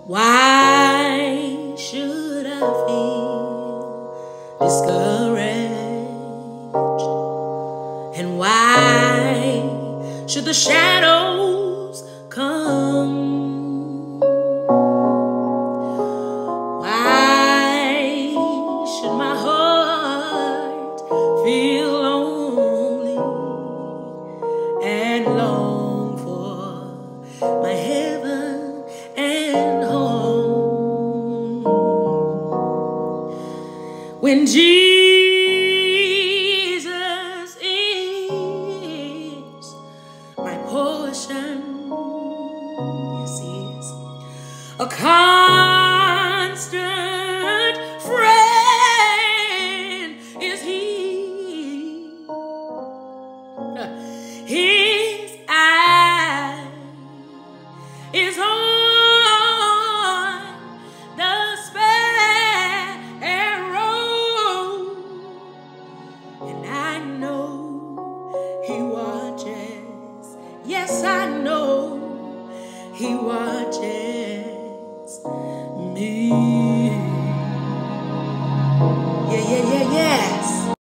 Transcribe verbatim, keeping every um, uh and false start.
Why should I feel discouraged? And why should the shadows come? Why should my heart feel lonely and long for my heaven and home? When Jesus is my portion, yes, He is a constant friend, is He. His eye is on the sparrow, and I know He watches. Yes, I know He watches